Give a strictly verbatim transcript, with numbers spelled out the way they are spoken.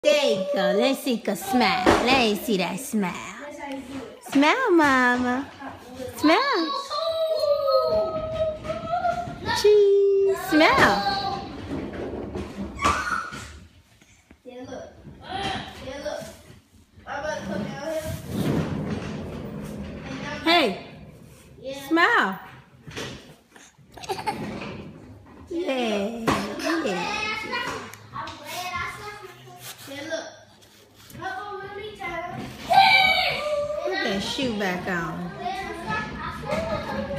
There you go. Let's see a smile. Let's see that smile. Smile, mama. Smile. Cheese. Smile. Yeah, look. Yeah, look. I'm about to come down here. Hey. Yeah. Smile. Yeah. Yeah. Put that shoe back on.